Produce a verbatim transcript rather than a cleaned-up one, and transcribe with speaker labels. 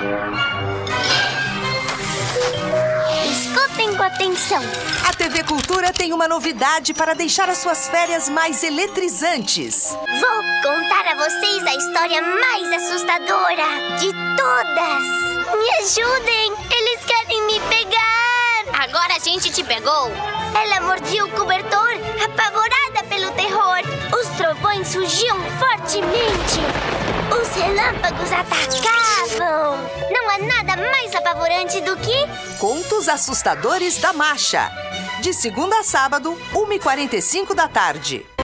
Speaker 1: Escutem com atenção.
Speaker 2: A T V Cultura tem uma novidade para deixar as suas férias mais eletrizantes.
Speaker 1: Vou contar a vocês a história mais assustadora de todas. Me ajudem, eles querem me pegar.
Speaker 3: Agora a gente te pegou.
Speaker 1: Ela mordia o cobertor, apavorada pelo terror. Os trovões surgiam fortemente. Os relâmpagos atacavam. Não há nada mais apavorante do que...
Speaker 2: Contos Assustadores da Masha. De segunda a sábado, uma e quarenta e cinco da tarde.